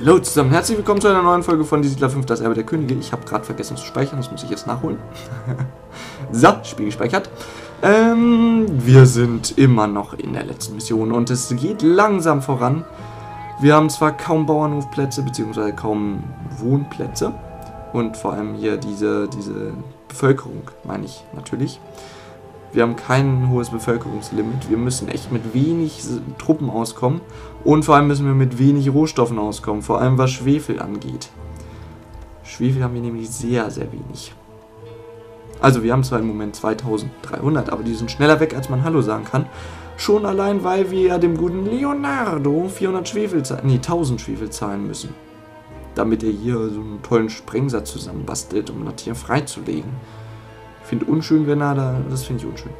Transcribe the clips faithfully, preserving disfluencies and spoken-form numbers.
Hallo zusammen, herzlich willkommen zu einer neuen Folge von Die Siedler fünf, das Erbe der Könige. Ich habe gerade vergessen zu speichern, das muss ich jetzt nachholen. So, Spiel gespeichert. Ähm, wir sind immer noch in der letzten Mission und es geht langsam voran. Wir haben zwar kaum Bauernhofplätze, beziehungsweise kaum Wohnplätze. Und vor allem hier diese, diese Bevölkerung, meine ich natürlich. Wir haben kein hohes Bevölkerungslimit. Wir müssen echt mit wenig Truppen auskommen. Und vor allem müssen wir mit wenig Rohstoffen auskommen. Vor allem was Schwefel angeht. Schwefel haben wir nämlich sehr, sehr wenig. Also wir haben zwar im Moment zweitausenddreihundert, aber die sind schneller weg, als man Hallo sagen kann. Schon allein, weil wir ja dem guten Leonardo vierhundert Schwefel zahlen, nee, tausend Schwefel zahlen müssen. Damit er hier so einen tollen Sprengsatz zusammenbastelt, um das hier freizulegen. Ich finde unschön, wenn er da, das finde ich unschön.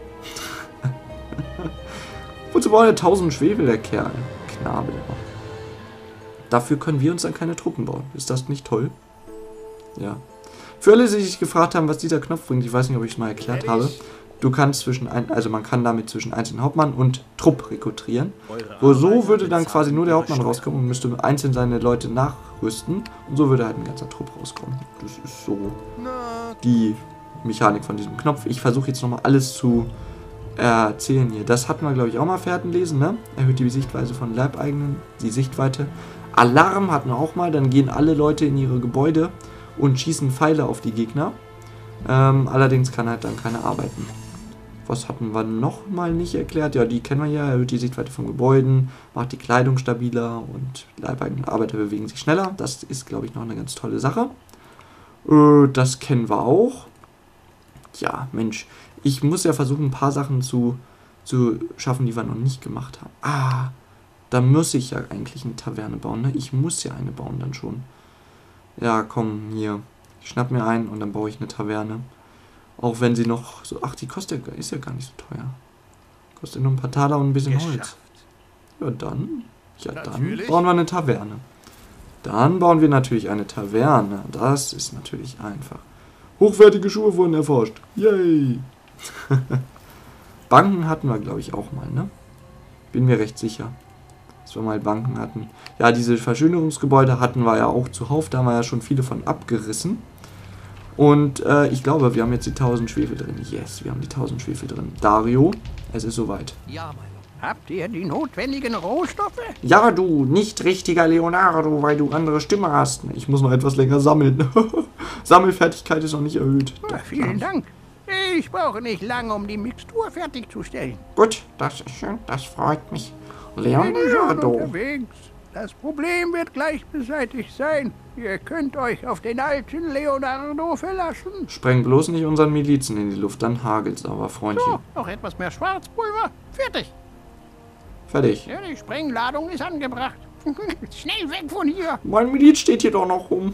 Wozu braucht er tausend Schwefel, der Kerl? Knabel. Dafür können wir uns dann keine Truppen bauen. Ist das nicht toll? Ja. Für alle, die sich gefragt haben, was dieser Knopf bringt, ich weiß nicht, ob ich es mal erklärt habe. Du kannst zwischen ein, also man kann damit zwischen einzelnen Hauptmann und Trupp rekrutieren. Wo so würde dann quasi nur der Hauptmann rauskommen und müsste einzeln seine Leute nachrüsten. Und so würde halt ein ganzer Trupp rauskommen. Das ist so die Mechanik von diesem Knopf. Ich versuche jetzt nochmal alles zu erzählen hier. Das hatten wir, glaube ich, auch mal Fährtenlesen, ne? Erhöht die Sichtweise von Leibeigenen, die Sichtweite. Alarm hatten wir auch mal, dann gehen alle Leute in ihre Gebäude und schießen Pfeile auf die Gegner. Ähm, allerdings kann halt dann keiner arbeiten. Was hatten wir noch mal nicht erklärt? Ja, die kennen wir ja. Erhöht die Sichtweite von Gebäuden, macht die Kleidung stabiler und leibeigene Arbeiter bewegen sich schneller. Das ist, glaube ich, noch eine ganz tolle Sache. Äh, das kennen wir auch. Ja, Mensch, ich muss ja versuchen, ein paar Sachen zu, zu schaffen, die wir noch nicht gemacht haben. Ah, da muss ich ja eigentlich eine Taverne bauen, ne? Ich muss ja eine bauen dann schon. Ja, komm, hier. Ich schnapp mir ein und dann baue ich eine Taverne. Auch wenn sie noch so... Ach, die kostet ja, ist ja gar nicht so teuer. Kostet nur ein paar Taler und ein bisschen Holz. Ja, dann... Ja, dann natürlich. Bauen wir eine Taverne. Dann bauen wir natürlich eine Taverne. Das ist natürlich einfach. Hochwertige Schuhe wurden erforscht. Yay! Banken hatten wir, glaube ich, auch mal, ne? Bin mir recht sicher, dass wir mal Banken hatten. Ja, diese Verschönerungsgebäude hatten wir ja auch zuhauf. Da haben wir ja schon viele von abgerissen. Und äh, ich glaube, wir haben jetzt die tausend Schwefel drin. Yes, wir haben die tausend Schwefel drin. Dario, es ist soweit. Ja, mein Habt ihr die notwendigen Rohstoffe? Ja, du, nicht richtiger Leonardo, weil du andere Stimme hast. Ich muss noch etwas länger sammeln. Sammelfertigkeit ist noch nicht erhöht. Ja, vielen Dank. Ich brauche nicht lange, um die Mixtur fertigzustellen. Gut, das ist schön, das freut mich. Leonardo. Das Problem wird gleich beseitigt sein. Ihr könnt euch auf den alten Leonardo verlassen. Spreng bloß nicht unseren Milizen in die Luft, dann hagelt's aber, Freundchen. So, noch etwas mehr Schwarzpulver. Fertig. Fertig. Ja, die Sprengladung ist angebracht. Schnell weg von hier. Mein Miliz steht hier doch noch rum.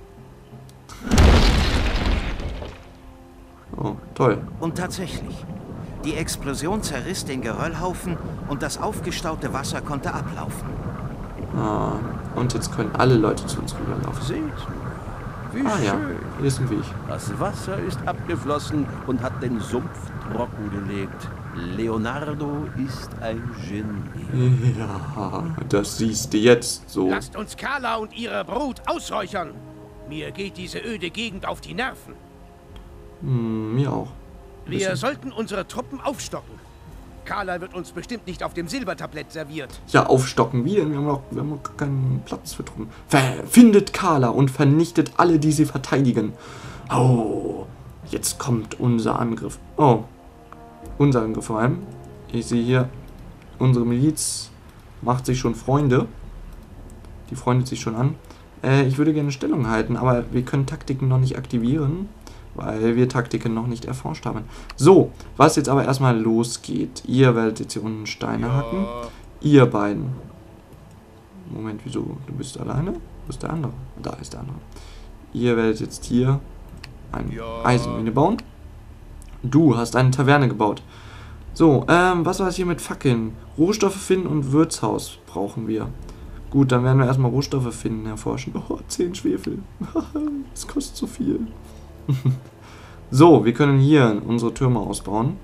Oh, toll. Und tatsächlich. Die Explosion zerriss den Geröllhaufen und das aufgestaute Wasser konnte ablaufen. Ah, und jetzt können alle Leute zu uns rüberlaufen. Seht, wie ah, schön. Ja, hier ist ein Weg. Das Wasser ist abgeflossen und hat den Sumpf trockengelegt. Leonardo ist ein Genie. Ja, das siehst du jetzt so. Lasst uns Carla und ihre Brut ausräuchern. Mir geht diese öde Gegend auf die Nerven. Hm, mir auch. Wir sollten unsere Truppen aufstocken. Carla wird uns bestimmt nicht auf dem Silbertablett serviert. Ja, aufstocken. Wie denn? Wir haben noch, wir haben noch keinen Platz für Truppen. Findet Carla und vernichtet alle, die sie verteidigen. Oh, jetzt kommt unser Angriff. Oh, unser Angriff vor allem. Ich sehe hier, unsere Miliz macht sich schon Freunde. Die freundet sich schon an. Äh, ich würde gerne Stellung halten, aber wir können Taktiken noch nicht aktivieren, weil wir Taktiken noch nicht erforscht haben. So, was jetzt aber erstmal losgeht. Ihr werdet jetzt hier unten Steine ja. hacken. Ihr beiden. Moment, wieso? Du bist alleine? Wo ist der andere? Da ist der andere. Ihr werdet jetzt hier eine ja. Eisenmine bauen. Du hast eine Taverne gebaut. So, ähm, was war es hier mit Fackeln? Rohstoffe finden und Wirtshaus brauchen wir. Gut, dann werden wir erstmal Rohstoffe finden, erforschen. Oh, zehn Schwefel. Das kostet so viel. So, wir können hier unsere Türme ausbauen.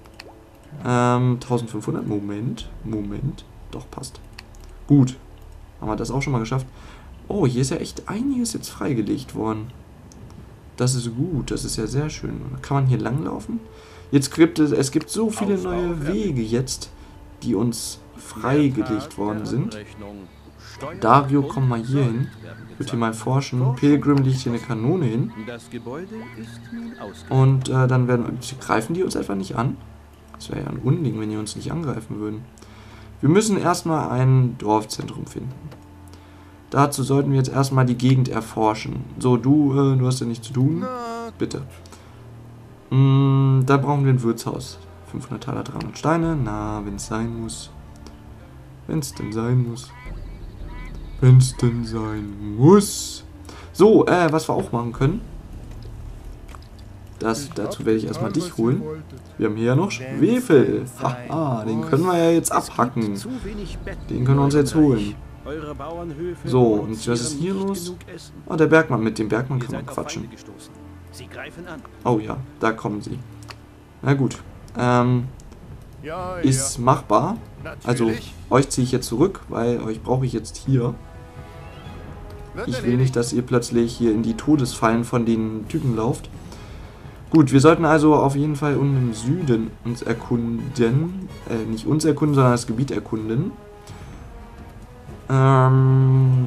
Ähm, eintausendfünfhundert. Moment. Moment. Doch, passt. Gut. Haben wir das auch schon mal geschafft. Oh, hier ist ja echt einiges jetzt freigelegt worden. Das ist gut, das ist ja sehr schön. Kann man hier langlaufen? Jetzt gibt es, es gibt so viele neue Wege jetzt, die uns freigelegt worden sind. Dario, komm mal hier hin. Ich würde hier mal forschen. Pilgrim liegt hier eine Kanone hin. Und äh, dann werden... Greifen die uns etwa nicht an? Das wäre ja ein Unding, wenn die uns nicht angreifen würden. Wir müssen erstmal ein Dorfzentrum finden. Dazu sollten wir jetzt erstmal die Gegend erforschen. So, du, äh, du hast ja nichts zu tun. Bitte. Mm, da brauchen wir ein Wirtshaus. fünfhundert Taler, dreihundert Steine. Na, wenn es sein muss. Wenn es denn sein muss. Wenn es denn sein muss. So, äh, was wir auch machen können. Das, dazu werde ich erstmal dich holen. Wir haben hier ja noch Schwefel. Haha, den können wir ja jetzt abhacken. Den können wir uns jetzt holen. So, und was ist hier los? Oh, der Bergmann. Mit dem Bergmann kann man quatschen. Oh ja, da kommen sie. Na gut. Ähm, ist machbar. Also, euch ziehe ich jetzt zurück, weil euch brauche ich jetzt hier. Ich will nicht, dass ihr plötzlich hier in die Todesfallen von den Typen lauft. Gut, wir sollten also auf jeden Fall unten im Süden uns erkunden. Äh, nicht uns erkunden, sondern das Gebiet erkunden. Ähm,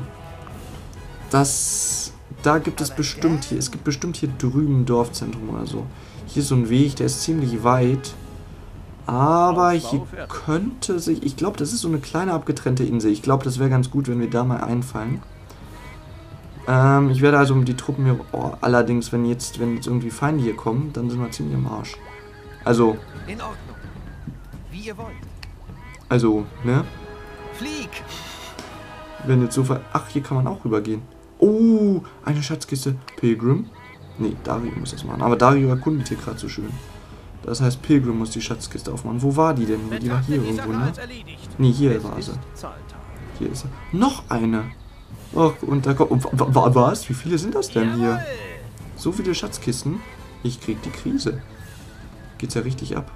das, da gibt es bestimmt hier, es gibt bestimmt hier drüben ein Dorfzentrum oder so. Hier ist so ein Weg, der ist ziemlich weit. Aber hier könnte sich, ich glaube, das ist so eine kleine abgetrennte Insel. Ich glaube, das wäre ganz gut, wenn wir da mal einfallen. Ähm, ich werde also die Truppen hier, oh, allerdings, wenn jetzt, wenn jetzt irgendwie Feinde hier kommen, dann sind wir ziemlich am Arsch. Also, In Ordnung. Wie ihr wollt. also, ne? Flieg! Wenn jetzt so ver... Ach, hier kann man auch rübergehen. Oh, eine Schatzkiste. Pilgrim? Nee, Dario muss das machen. Aber Dario erkundet hier gerade so schön. Das heißt, Pilgrim muss die Schatzkiste aufmachen. Wo war die denn? Die war hier irgendwo, ne? Nee, hier war sie. Hier ist sie. Noch eine. Ach, und da kommt... Was? Wie viele sind das denn hier? So viele Schatzkisten? Ich krieg die Krise. Geht's ja richtig ab.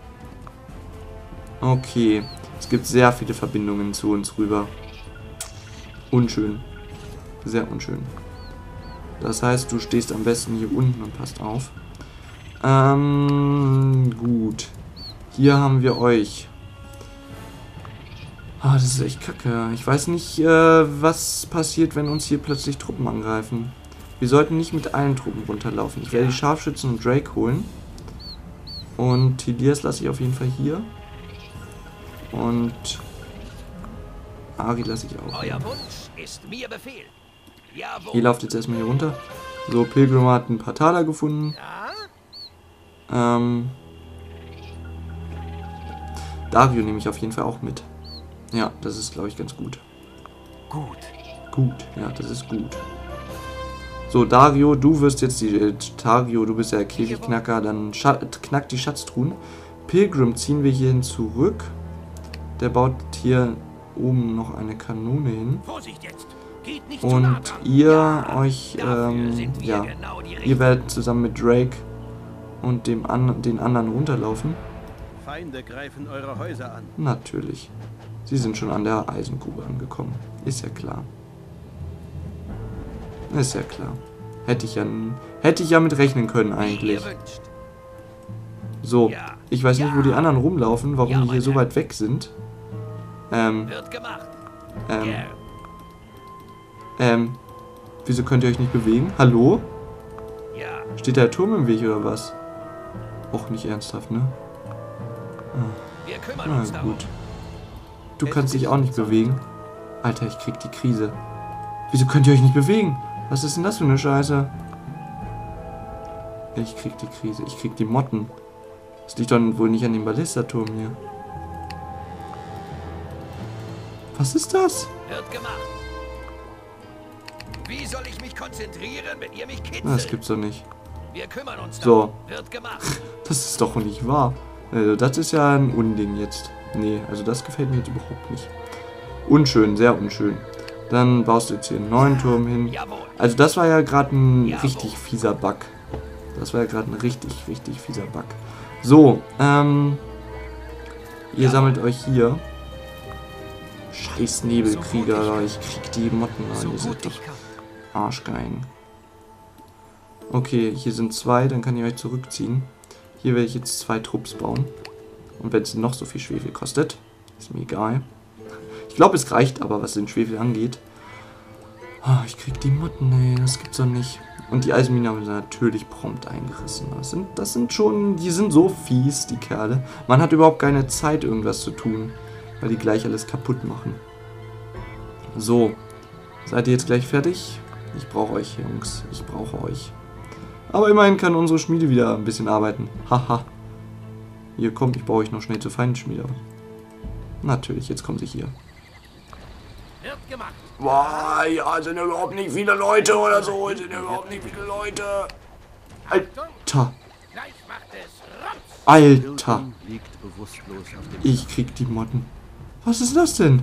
Okay. Es gibt sehr viele Verbindungen zu uns rüber. Unschön. Sehr unschön. Das heißt, du stehst am besten hier unten und passt auf. Ähm, gut. Hier haben wir euch. Ah, das ist echt kacke. Ich weiß nicht, äh, was passiert, wenn uns hier plötzlich Truppen angreifen. Wir sollten nicht mit allen Truppen runterlaufen. Ich werde die Scharfschützen und Drake holen. Und Tilias lasse ich auf jeden Fall hier. Und Ari lasse ich auch. Euer Wunsch ist mir Befehl. Jawohl. Ihr lauft jetzt erstmal hier runter. So, Pilgrim hat ein paar Taler gefunden. Ja? Ähm, Dario nehme ich auf jeden Fall auch mit. Ja, das ist, glaube ich, ganz gut. Gut. Gut, ja, das ist gut. So, Dario, du wirst jetzt die... Äh, Dario, du bist ja der Käfigknacker, dann knackt die Schatztruhen. Pilgrim ziehen wir hierhin zurück. Der baut hier oben noch eine Kanone hin. Vorsicht jetzt. Geht nicht zu nah Und dran. ihr Ja, euch, dafür ähm, sind wir ja, genau die ihr Richtigen. werdet zusammen mit Drake und dem an, den anderen runterlaufen. Feinde greifen eure Häuser an. Natürlich. Sie sind schon an der Eisengrube angekommen. Ist ja klar. Ist ja klar. Hätte ich ja, hätte ich ja mit rechnen können Wie eigentlich. ihr wünscht. So, Ja. ich weiß nicht, wo die anderen rumlaufen, warum Ja, die hier mein so Herr. weit weg sind. Ähm, Wird gemacht. ähm, Gern. ähm, wieso könnt ihr euch nicht bewegen? Hallo? Ja. Steht der Turm im Weg oder was? Och, nicht ernsthaft, ne? Wir kümmern Na uns darum. gut. Du kannst dich auch nicht bewegen. Alter, ich krieg die Krise. Wieso könnt ihr euch nicht bewegen? Was ist denn das für eine Scheiße? Ich krieg die Krise. Ich krieg die Motten. Das liegt doch wohl nicht an dem Ballisterturm hier. Was ist das? Wird gemacht. Wie soll ich mich konzentrieren, wenn ihr mich kitzelt? Na, das gibt's doch nicht. Wir kümmern uns So. darum. Wird gemacht. Das ist doch nicht wahr. Also, das ist ja ein Unding jetzt. Nee, also das gefällt mir jetzt überhaupt nicht. Unschön, sehr unschön. Dann baust du jetzt hier einen neuen Turm hin. Jawohl. Also das war ja gerade ein Jawohl. richtig fieser Bug. Das war ja gerade ein richtig, richtig fieser Bug. So, ähm... Ihr Jawohl. sammelt euch hier Scheiß Nebelkrieger, So da. Ich krieg die Motten an. So Die sind gut doch ich kann. Arschgeigen. Okay, hier sind zwei, dann kann ich euch zurückziehen. Hier werde ich jetzt zwei Trupps bauen. Und wenn es noch so viel Schwefel kostet, ist mir egal. Ich glaube, es reicht aber, was den Schwefel angeht. Oh, ich krieg die Motten, ey, das gibt's doch nicht. Und die Eisenmine haben sie natürlich prompt eingerissen. Das sind, das sind schon, die sind so fies, die Kerle. Man hat überhaupt keine Zeit, irgendwas zu tun, weil die gleich alles kaputt machen. So, seid ihr jetzt gleich fertig? Ich brauche euch, Jungs, ich brauche euch. Aber immerhin kann unsere Schmiede wieder ein bisschen arbeiten. Haha. Hier kommt, ich baue euch noch schnell zur Feindschmiede. Natürlich, jetzt kommen sie hier. Wird gemacht. Boah, ja, sind ja überhaupt nicht viele Leute oder so. Sind ja überhaupt nicht viele Leute. Alter. Gleich macht es Rotz. Alter. Hilton liegt bewusstlos auf dem Ich krieg die Motten. Was ist das denn?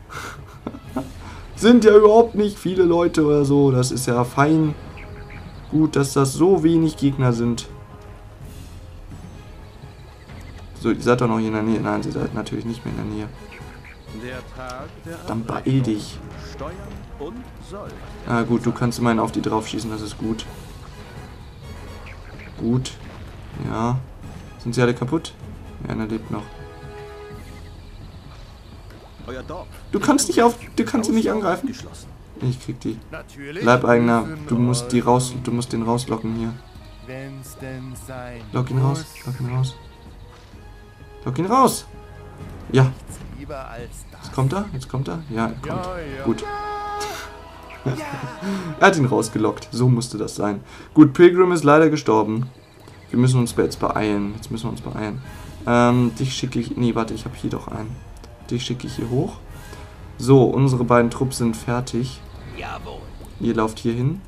Sind ja überhaupt nicht viele Leute oder so. Das ist ja fein. Gut, dass das so wenig Gegner sind. So, ihr seid doch noch hier in der Nähe. Nein, sie seid natürlich nicht mehr in der Nähe. Der Tag der Dann beeil Abrechnung. dich. Steuern und Soll. Ah gut, du kannst immerhin auf die drauf schießen, das ist gut. Gut. Ja. Sind sie alle kaputt? Ja, einer lebt noch. Euer Dorf. Du kannst nicht auf. Du kannst sie nicht angreifen. Geschlossen. Ich krieg die. Natürlich. Leibeigener, müssen du musst die euch, raus. Du musst den rauslocken hier. Wenn's denn sein Lock ihn raus. muss, Lock ihn raus. Lock ihn raus. Ja, lieber als das. jetzt kommt er. Jetzt kommt er. Ja, er kommt. Ja, ja. Gut. Er hat ihn rausgelockt. So musste das sein. Gut, Pilgrim ist leider gestorben. Wir müssen uns jetzt beeilen. Jetzt müssen wir uns beeilen. Ähm, dich schicke ich... Nee, warte, ich habe hier doch einen. Dich schicke ich hier hoch. So, unsere beiden Trupps sind fertig. Jawohl. Ihr lauft hier hin.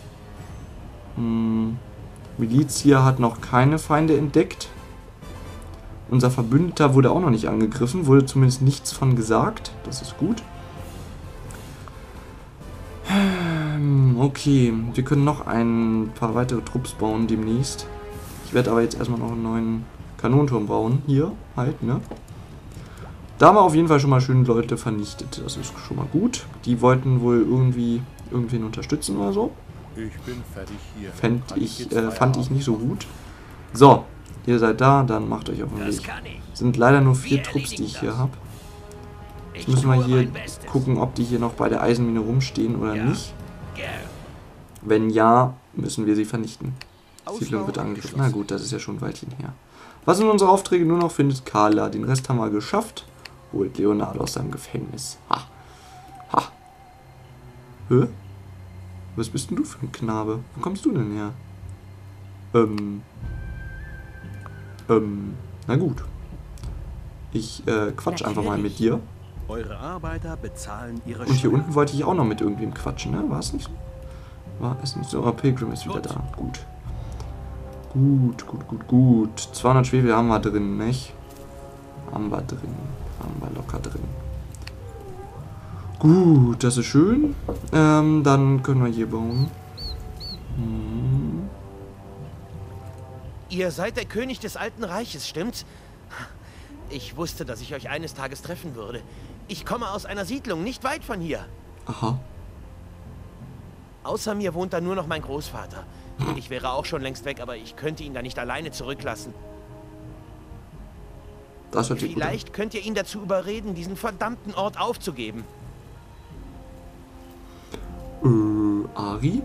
Hm, Miliz hier hat noch keine Feinde entdeckt. Unser Verbündeter wurde auch noch nicht angegriffen. Wurde zumindest nichts von gesagt. Das ist gut. Okay, wir können noch ein paar weitere Trupps bauen demnächst. Ich werde aber jetzt erstmal noch einen neuen Kanonenturm bauen. Hier halt, ne? Da haben wir auf jeden Fall schon mal schön Leute vernichtet. Das ist schon mal gut. Die wollten wohl irgendwie irgendwen unterstützen oder so. Ich bin fertig hier. Fand Kann ich, jetzt äh, fand Feierabend ich nicht so gut. So, ihr seid da, dann macht euch auf den Das Weg. kann ich. Sind leider nur vier Wir Trupps, die ich erledigen hier das. habe. Ich Jetzt müssen wir tue hier mein Bestes. gucken, ob die hier noch bei der Eisenmine rumstehen oder Ja. nicht. Gern. Wenn ja, müssen wir sie vernichten. Siedlung Ausbau wird angegriffen. abgeschlossen. Na gut, das ist ja schon ein Weilchen her. Was sind unsere Aufträge? Nur noch findet Carla. Den Rest haben wir geschafft. Holt Leonardo aus seinem Gefängnis. Ha. Ha. Hä? Was bist denn du für ein Knabe? Wo kommst du denn her? Ähm. Ähm. Na gut. Ich äh, quatsch einfach mal mit dir. Eure Arbeiter bezahlen ihre Und hier Steuern. unten wollte ich auch noch mit irgendwem quatschen, ne? War es nicht so? War es nicht so? Oh, Pilgrim ist wieder Gut. da. Gut. Gut, gut, gut, gut. zweihundert Schwefel haben wir drin, nicht? Haben wir drin. Haben wir locker drin. Gut, das ist schön. Ähm, dann können wir hier bauen. Hm. Ihr seid der König des Alten Reiches, stimmt's? Ich wusste, dass ich euch eines Tages treffen würde. Ich komme aus einer Siedlung nicht weit von hier. Aha. Außer mir wohnt da nur noch mein Großvater. Ich wäre auch schon längst weg, aber ich könnte ihn da nicht alleine zurücklassen. Das hört sich gut an. Vielleicht könnt ihr ihn dazu überreden, diesen verdammten Ort aufzugeben. Äh, Ari?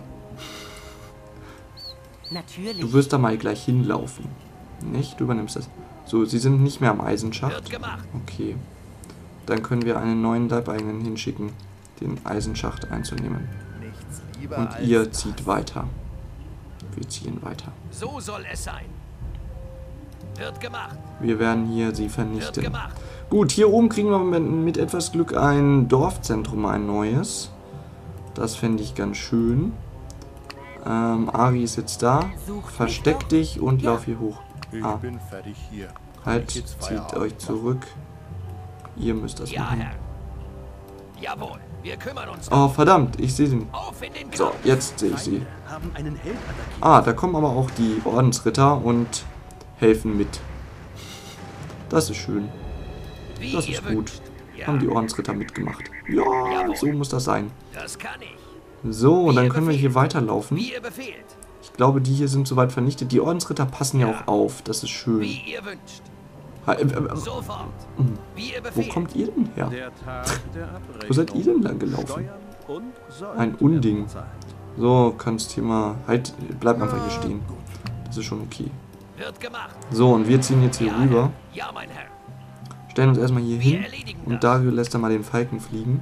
Natürlich. Du wirst da mal gleich hinlaufen. Nicht? Du übernimmst das. So, sie sind nicht mehr am Wird Eisenschacht. gemacht. Okay. Dann können wir einen neuen Leibeigenen hinschicken, den Eisenschacht einzunehmen. Nichts lieber Und als ihr das. zieht weiter. Wir ziehen weiter. So soll es sein. Wird gemacht. Wir werden hier sie Wird vernichten. gemacht. Gut, hier oben kriegen wir mit, mit etwas Glück ein Dorfzentrum, ein neues. Das fände ich ganz schön. Ähm, Ari ist jetzt da. Sucht Versteck mich dich und Ja. lauf hier hoch. Ich Ah. bin fertig hier. Halt, ich jetzt zieht Feierabend euch zurück. Ihr müsst das Ja, machen. Herr. Jawohl. Wir kümmern uns. Oh, verdammt, ich sehe sie. Auf in den So, Kampf. jetzt sehe ich sie. Feinde haben einen Held attackiert. Ah, da kommen aber auch die Ordensritter und helfen mit. Das ist schön. Wie Das ihr ist gut. wünscht. Haben die Ordensritter mitgemacht. Ja, so muss das sein. Das kann ich. So, und dann können wir hier weiterlaufen. Wie ihr befehlt. Ich glaube, die hier sind soweit vernichtet. Die Ordensritter passen ja auch auf. Das ist schön. Wie ihr wünscht. Ha, äh, äh, Sofort. Wie ihr wo befehlt. kommt ihr denn her? Der Tag der Abrechnung. Wo seid ihr denn lang gelaufen? Steuern und Sold Ein Unding. werden bezahlt. So, kannst hier mal... Halt, bleib einfach hier stehen. Das ist schon okay. Wird gemacht. So, und wir ziehen jetzt hier Ja, rüber. Ja, mein Herr. Stellen uns erstmal hier Wir hin. erledigen Und das. Dario lässt dann mal den Falken fliegen.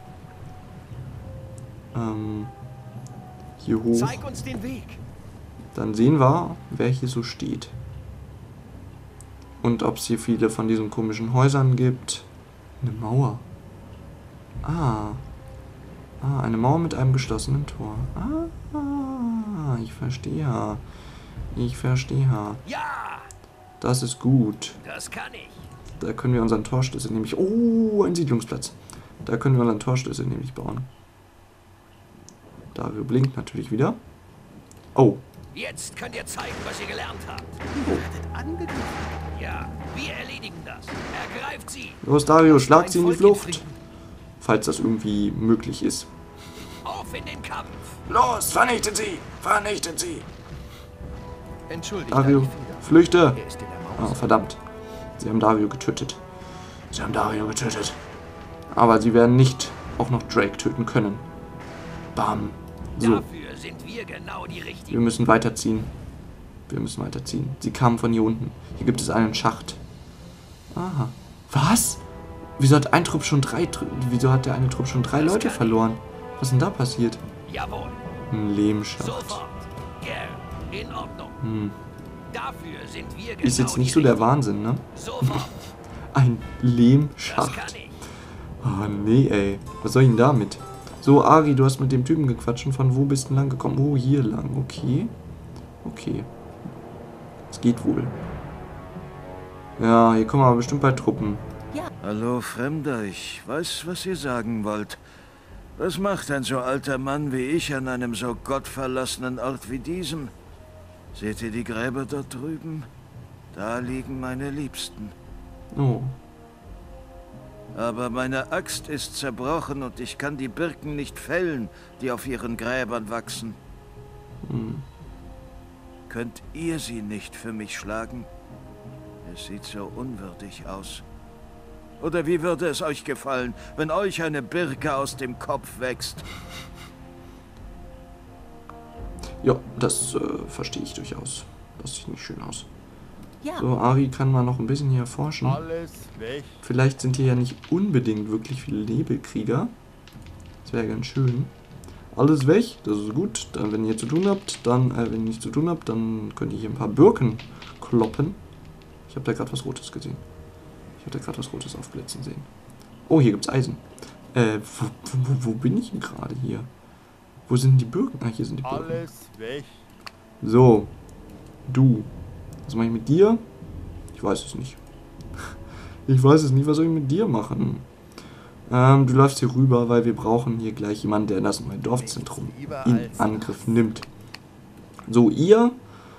Ähm, hier hoch. Zeig uns den Weg. Dann sehen wir, wer hier so steht. Und ob es hier viele von diesen komischen Häusern gibt. Eine Mauer. Ah. Ah, eine Mauer mit einem geschlossenen Tor. Ah, ich verstehe. Ich verstehe. Ja, Das ist gut. das kann ich. Da können wir unseren Torschlüssel nämlich... Oh, ein Siedlungsplatz. Da können wir unseren Torschlüssel nämlich bauen. Dario blinkt natürlich wieder. Oh. Jetzt könnt ihr zeigen, was ihr gelernt habt. Angegriffen. Ja, wir erledigen das. Ergreift sie. Los, Dario, schlag sie in die Volk in Flucht. Frieden. Falls das irgendwie möglich ist. Auf in den Kampf. Los, vernichtet sie! Vernichtet sie! Entschuldigt, Dario, Alicia. flüchte! Er ist in der Maus. Ah, verdammt. Sie haben Dario getötet. Sie haben Dario getötet. Aber sie werden nicht auch noch Drake töten können. Bam. So, Dafür sind wir genau die wir Richtigen. müssen weiterziehen. Wir müssen weiterziehen. Sie kamen von hier unten. Hier gibt es einen Schacht. Aha. Was? Wieso hat ein Trupp schon drei... Tr- Wieso hat der eine Trupp schon drei Das Leute kann ich. verloren? Was ist denn da passiert? Jawohl. Ein Lehmschacht. Sofort. Gern. In Ordnung. Hm. Dafür sind wir genau Ist jetzt nicht die so der Richtigen. Wahnsinn, ne? Sofort. Ein Das Lehmschacht. kann ich. Oh nee, ey. Was soll ich denn damit? So, Ari, du hast mit dem Typen gequatscht. Und von wo bist du denn lang gekommen? Oh, hier lang. Okay. Okay. Es geht wohl. Ja, hier kommen aber bestimmt bald Truppen. Hallo, Fremder, ich weiß, was ihr sagen wollt. Was macht ein so alter Mann wie ich an einem so gottverlassenen Ort wie diesem? Seht ihr die Gräber dort drüben? Da liegen meine Liebsten. Oh. Aber meine Axt ist zerbrochen und ich kann die Birken nicht fällen, die auf ihren Gräbern wachsen. Hm. Könnt ihr sie nicht für mich schlagen? Es sieht so unwürdig aus. Oder wie würde es euch gefallen, wenn euch eine Birke aus dem Kopf wächst? Ja, das äh, verstehe ich durchaus. Das sieht nicht schön aus. Ja. So, Ari kann mal noch ein bisschen hier erforschen. Alles weg. Vielleicht sind hier ja nicht unbedingt wirklich viele Nebelkrieger. Das wäre ganz schön. Alles weg, das ist gut. Dann, wenn ihr zu tun habt, dann, äh, wenn ihr nichts zu tun habt, dann könnt ihr hier ein paar Birken kloppen. Ich habe da gerade was Rotes gesehen. Ich habe da gerade was Rotes aufblitzen sehen. Oh, hier gibt's Eisen. Äh, wo, wo, wo bin ich denn gerade hier? Wo sind die Birken? Ah, hier sind die Birken. Alles weg. So. Du. Was mache ich mit dir? Ich weiß es nicht. Ich weiß es nicht. Was soll ich mit dir machen? Ähm, du läufst hier rüber, weil wir brauchen hier gleich jemanden, der das neue Dorfzentrum in Angriff nimmt. So, ihr.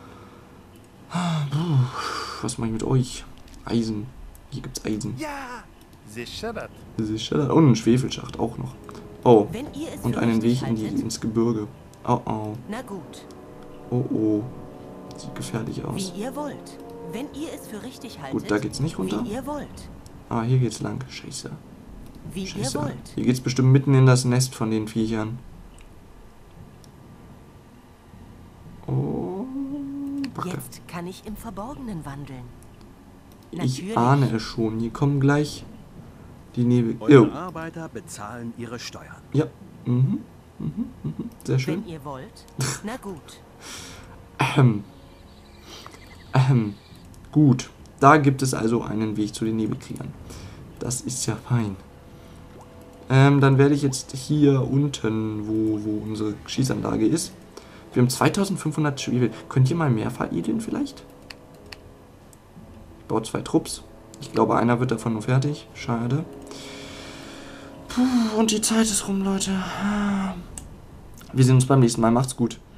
Was mache ich mit euch? Eisen. Hier gibt's Eisen. Ja, sicher. Sicher. Und einen Schwefelschacht auch noch. Oh. Wenn ihr es Und für einen richtig Weg in die, haltet. ins Gebirge. Oh oh. Na gut, Oh oh. Sieht gefährlich aus. wie ihr wollt. Wenn ihr es für richtig haltet. Gut, da geht's nicht runter. Wie ihr wollt. Ah, hier geht's lang. Scheiße. Wie ihr Scheiße. wollt. Hier geht's bestimmt mitten in das Nest von den Viechern. Oh. Backe. Jetzt kann ich im Verborgenen wandeln. Ich natürlich. ahne es schon. Hier kommen gleich die Nebel. Eure Jo. Arbeiter bezahlen ihre Steuern. Ja. Mhm. Mhm. Mhm. Sehr schön. Wenn ihr wollt. Na gut. Ähm. Ähm. Gut. Da gibt es also einen Weg zu den Nebelkriegern. Das ist ja fein. Ähm, dann werde ich jetzt hier unten, wo, wo unsere Schießanlage ist. Wir haben zweitausendfünfhundert Schwefel. Könnt ihr mal mehr veredeln vielleicht? Ich baue zwei Trupps. Ich glaube, einer wird davon nur fertig. Schade. Puh, und die Zeit ist rum, Leute. Wir sehen uns beim nächsten Mal. Macht's gut.